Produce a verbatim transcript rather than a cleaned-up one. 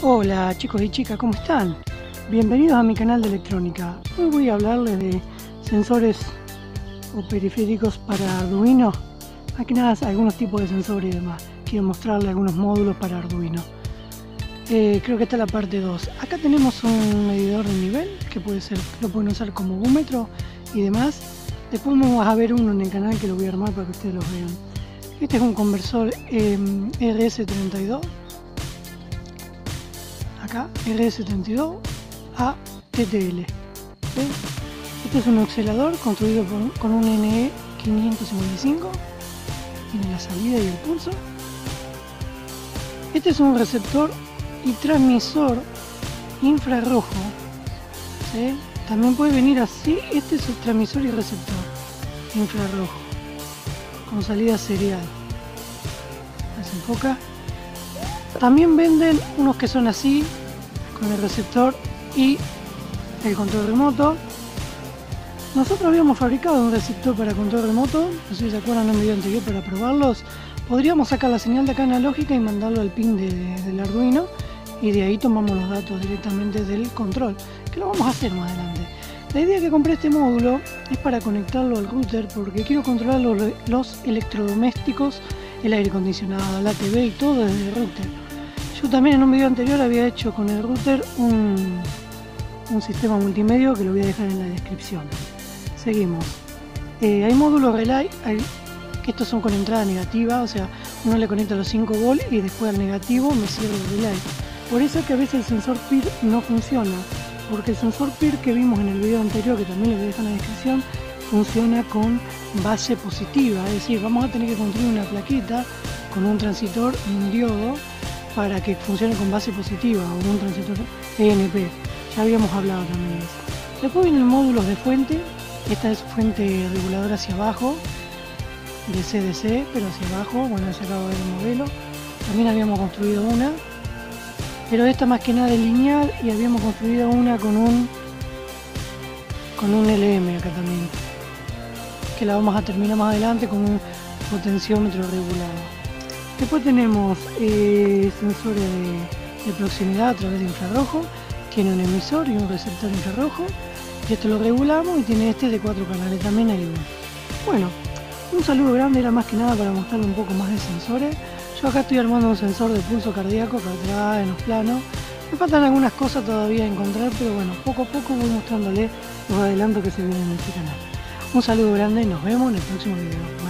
Hola chicos y chicas, ¿cómo están? Bienvenidos a mi canal de electrónica. Hoy voy a hablarles de sensores o periféricos para Arduino. Más que nada algunos tipos de sensores y demás. Quiero mostrarles algunos módulos para Arduino. Eh, creo que esta es la parte dos. Acá tenemos un medidor de nivel que puede ser, lo pueden usar como búmetro y demás. Después vamos a ver uno en el canal que lo voy a armar para que ustedes lo vean. Este es un conversor eh, R S treinta y dos. Acá R S treinta y dos a T T L. ¿Sí? Este es un oscilador construido por, con un N E quinientos cincuenta y cinco. Tiene la salida y el pulso. Este es un receptor y transmisor infrarrojo. ¿Sí? También puede venir así. Este es el transmisor y receptor infrarrojo con salida serial. ¿Se enfoca? También venden unos que son así, con el receptor y el control remoto. Nosotros habíamos fabricado un receptor para control remoto, no sé si se acuerdan en un video anterior para probarlos. Podríamos sacar la señal de acá analógica y mandarlo al pin de, de, del Arduino, y de ahí tomamos los datos directamente del control, que lo vamos a hacer más adelante. La idea que compré este módulo es para conectarlo al router, porque quiero controlar los, los electrodomésticos, el aire acondicionado, la T V y todo desde el router. Yo también en un video anterior había hecho con el router un, un sistema multimedia que lo voy a dejar en la descripción. Seguimos. Eh, hay módulos relay, hay, que estos son con entrada negativa, o sea, uno le conecta los cinco volts y después al negativo me cierra el relay. Por eso es que a veces el sensor P I R no funciona, porque el sensor P I R que vimos en el video anterior, que también les voy a dejar en la descripción, funciona con base positiva, es decir, vamos a tener que construir una plaqueta con un transistor y un diodo para que funcione con base positiva, o un transistor E N P. Ya habíamos hablado también de eso. Después vienen módulos de fuente. Esta es fuente reguladora hacia abajo, de C D C, pero hacia abajo. Bueno, ya acabo de ver el modelo. También habíamos construido una, pero esta más que nada es lineal, y habíamos construido una con un con un L M acá también, que la vamos a terminar más adelante con un potenciómetro regulado. Después tenemos eh, sensores de, de proximidad a través de infrarrojo. Tiene un emisor y un receptor infrarrojo, y esto lo regulamos, y tiene este de cuatro canales también ahí. Bueno, un saludo grande, era más que nada para mostrarle un poco más de sensores. Yo acá estoy armando un sensor de pulso cardíaco acá atrás en los planos. Me faltan algunas cosas todavía a encontrar, pero bueno, poco a poco voy mostrándole los adelantos que se vienen en este canal. Un saludo grande y nos vemos en el próximo video.